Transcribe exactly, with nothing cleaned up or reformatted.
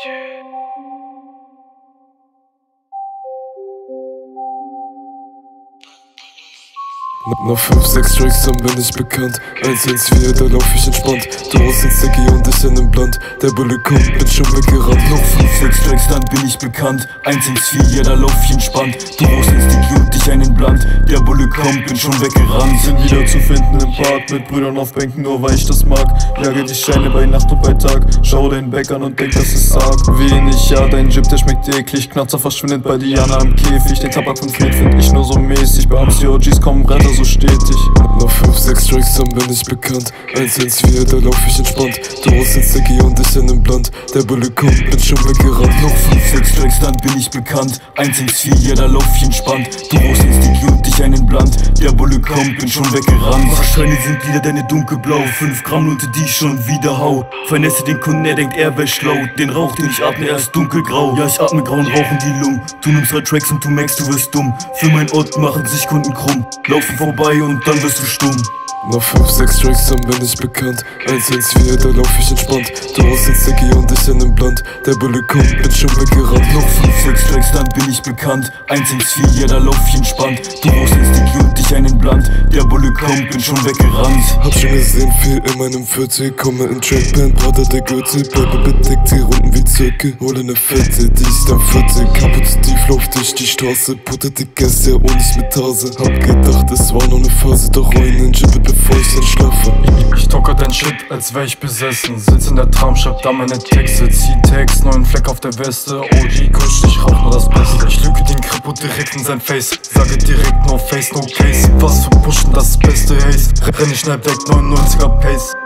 Nach fünf, sechs Tracks, dann bin ich bekannt. eins, eins, vier, da lauf ich entspannt. Du hast den Sticky und ich in den Blunt. Der Bulle kommt, bin schon weggerannt. Noch fünf, sechs Tracks, dann bin ich bekannt. eins, eins, vier, ja, da lauf ich entspannt. Du hast den Sticky und ich einen Blunt. Der Bulle kommt, bin schon weggerannt. Sind wieder zu finden im Park, mit Brüdern auf Bänken, nur weil ich das mag. Jage die Scheine bei Nacht und bei Tag. Schau deinen Back an und denk, das ist Sarg. Wenig, ja, dein Jib, der schmeckt eklig. Knatzer verschwindet bei Diana im Käfig. Den Tabak von Knet find ich nur so mäßig. Bei Amsi O Gs kommen Bretter so stetig. Nach fünf, sechs Tracks, dann bin ich bekannt. eins, eins, vier, da lauf ich entspannt. Du hast den Sticky und ich in den Blunt. Der Bulle kommt, bin schon weggerannt. Noch fünf, sechs Tracks, dann bin ich bekannt. eins, eins, vier, ja, da lauf ich entspannt. Du hast den Sticky und ich einen Blunt. Der Bulle kommt, bin schon weggerannt. Wahrscheinlich sind wieder deine dunkelblau. fünf Gramm Lunte, die ich schon wieder hau. Vernässe den Kunden, er denkt, er wär schlau. Den Rauch, den ich atme, er ist dunkelgrau. Ja, ich atme grauen Rauch in die Lungen. Du nimmst drei Tracks und du merkst, du wirst dumm. Für mein Ort machen sich Kunden krumm. Laufen vorbei und dann wirst du stumm. Nach fünf, sechs Tracks, dann bin ich bekannt. eins, eins, vier, da lauf ich entspannt. Du hast den Sticky und ich in den Blunt. Der Bulle kommt, bin schon weggerannt. Noch fünf, sechs Tracks, dann bin ich bekannt. eins, eins, vier, ja, da lauf ich entspannt. Du hast den Sticky und ich einen Blunt. Der Bulle kommt, bin schon weggerannt. Hab schon gesehen, viel in meinem Viertel. Komme in Trackband, Bruder der Gürtel. Bleibe bedeckt, die Runden wie Zirkel. Hole ne Fette, die ich dann viertel. Kaputt tief, lauf durch die Straße. Putter die Gäste, ja, und ich mit Hase. Hab gedacht, es war nur ne Phase. Doch rein in Jippe, bevor ich dann schlafe. Ich tocke dein Shit, als wär ich besessen. Sitz in der Tram, schreib da meine Texte. Zieh Text, neuen Fleck auf der Weste. O G kusch, ich rauch nur das Beste. Ich lüge den Kripo direkt in sein Face. Sage direkt no face, no case. Was für Pushen, das Beste Haze. Renn ich schnell weg, neunundneunziger Pace.